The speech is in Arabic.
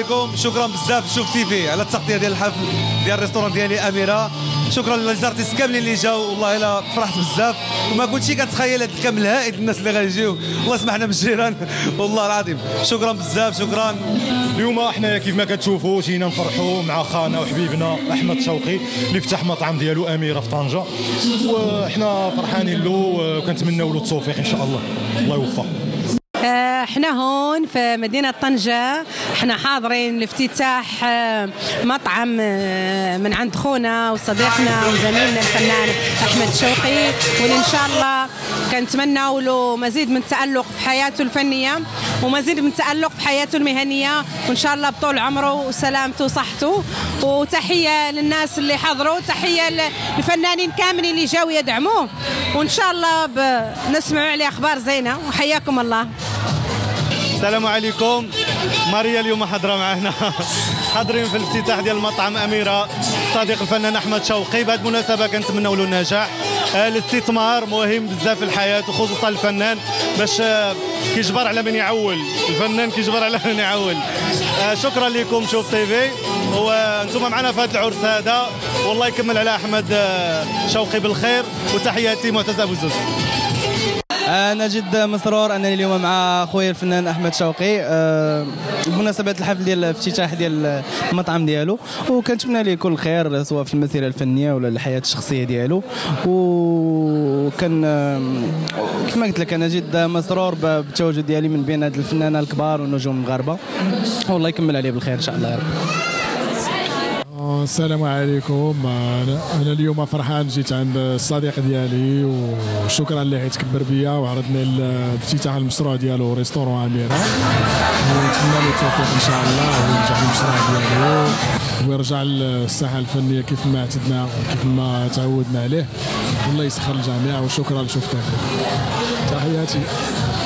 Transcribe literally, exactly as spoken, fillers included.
عليكم. شكرا بزاف شوف تيفي على التغطيه ديال الحفل ديال الريستوران ديالي اميره. شكرا للارتيست كاملين اللي جاوا، والله الا فرحت بزاف وما كنتش كنتخيل هذا الكم الهائل الناس اللي غيجيو. الله يسمحنا من الجيران والله العظيم. شكرا بزاف. شكرا. اليوم احنا كيف ما كتشوفوا جينا نفرحوا مع خانا وحبيبنا احمد شوقي اللي فتح مطعم ديالو اميره في طنجه، وحنا فرحانين له وكنتمناو له التوفيق ان شاء الله. الله يوفقه. احنا هون في مدينة طنجة، احنا حاضرين لافتتاح مطعم من عند خونا وصديقنا وزميلنا الفنان احمد شوقي، واللي ان شاء الله كنتمناو له مزيد من التألق في حياته الفنية ومزيد من التألق في حياته المهنية، وان شاء الله بطول عمره وسلامته وصحته. وتحية للناس اللي حضروا، تحية للفنانين كاملين اللي جاوا يدعموه، وان شاء الله بنسمعوا عليه اخبار زينة. وحياكم الله. السلام عليكم. ماريا اليوم حاضره معنا حاضرين في الافتتاح ديال المطعم اميره الصديق الفنان احمد شوقي. بهذه المناسبه كنتمنوا له النجاح. الاستثمار مهم بزاف في الحياه وخصوصا الفنان باش كيجبر على من يعول، الفنان كيجبر على من يعول. شكرا لكم شوف تيفي، وانتم معنا في هذا العرس هذا، والله يكمل على احمد شوقي بالخير. وتحياتي معتز ابو زوز. أنا جد مسرور أنني اليوم مع خويا الفنان أحمد شوقي أه بمناسبة الحفل ديال الافتتاح ديال المطعم ديالو، وكنتمنى ليه كل خير سواء في المسيرة الفنية ولا الحياة الشخصية ديالو. وكان كما قلت لك أنا جد مسرور بالتواجد ديالي من بين هاد الفنانين الكبار والنجوم المغاربة، والله يكمل عليه بالخير إن شاء الله يا رب. السلام عليكم. انا اليوم فرحان جيت عند الصديق ديالي، وشكرا اللي حيتكبر بيا وعرضنا الافتتاح المشروع ديالو ريستورون اميره، ونتمنى له التوفيق ان شاء الله وينجح المشروع ديالو ويرجع للساحه الفنيه كيف ما اعتدنا وكيف ما تعودنا عليه. والله يسخر الجميع وشكرا لشوف تحياتي.